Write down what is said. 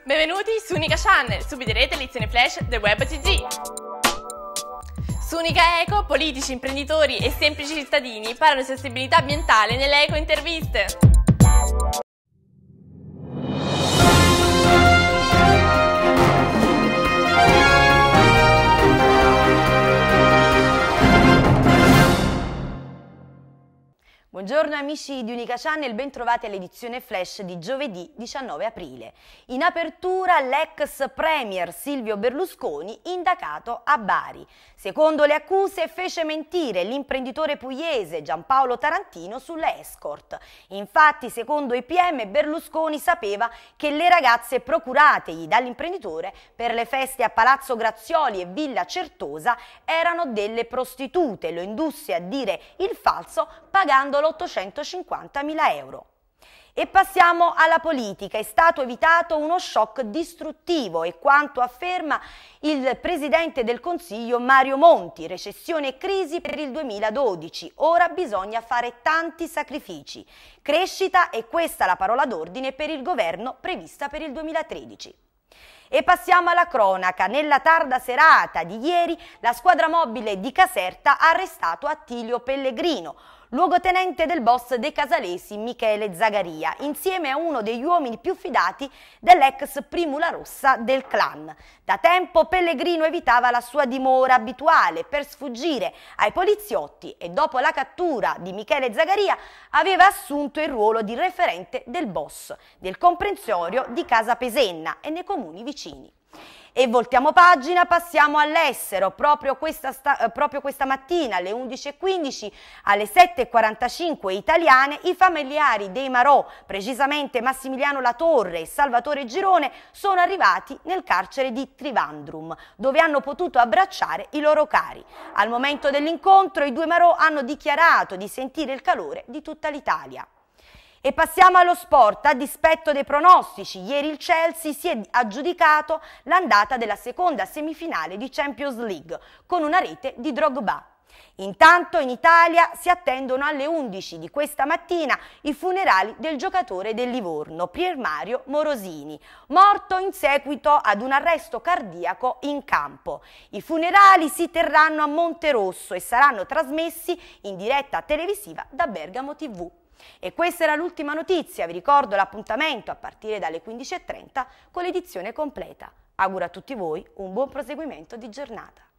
Benvenuti su Unica Channel, subirete lezioni flash del Web TG. Su Unica Eco, politici, imprenditori e semplici cittadini parlano di sostenibilità ambientale nelle eco interviste. Buongiorno amici di Unica Channel, bentrovati all'edizione flash di giovedì 19 aprile. In apertura l'ex premier Silvio Berlusconi indagato a Bari. Secondo le accuse fece mentire l'imprenditore pugliese Giampaolo Tarantino sulle escort. Infatti, secondo i PM, Berlusconi sapeva che le ragazze procurategli dall'imprenditore per le feste a Palazzo Grazioli e Villa Certosa erano delle prostitute. Lo indusse a dire il falso pagandolo 850.000 euro. E passiamo alla politica. È stato evitato uno shock distruttivo e quanto afferma il Presidente del Consiglio Mario Monti, recessione e crisi per il 2012, ora bisogna fare tanti sacrifici. Crescita è questa la parola d'ordine per il governo prevista per il 2013. E passiamo alla cronaca. Nella tarda serata di ieri la squadra mobile di Caserta ha arrestato Attilio Pellegrino, luogotenente del boss dei casalesi Michele Zagaria, insieme a uno degli uomini più fidati dell'ex primula rossa del clan. Da tempo Pellegrino evitava la sua dimora abituale per sfuggire ai poliziotti e dopo la cattura di Michele Zagaria aveva assunto il ruolo di referente del boss del comprensorio di Casa Pesenna e nei comuni vicini. E voltiamo pagina, passiamo all'estero. Proprio questa mattina alle 11:15, alle 7:45 italiane, i familiari dei Marò, precisamente Massimiliano Latorre e Salvatore Girone, sono arrivati nel carcere di Trivandrum, dove hanno potuto abbracciare i loro cari. Al momento dell'incontro i due Marò hanno dichiarato di sentire il calore di tutta l'Italia. E passiamo allo sport. A dispetto dei pronostici, ieri il Chelsea si è aggiudicato l'andata della seconda semifinale di Champions League con una rete di Drogba. Intanto in Italia si attendono alle 11 di questa mattina i funerali del giocatore del Livorno, Pier Mario Morosini, morto in seguito ad un arresto cardiaco in campo. I funerali si terranno a Monterosso e saranno trasmessi in diretta televisiva da Bergamo TV. E questa era l'ultima notizia, vi ricordo l'appuntamento a partire dalle 15:30 con l'edizione completa. Auguro a tutti voi un buon proseguimento di giornata.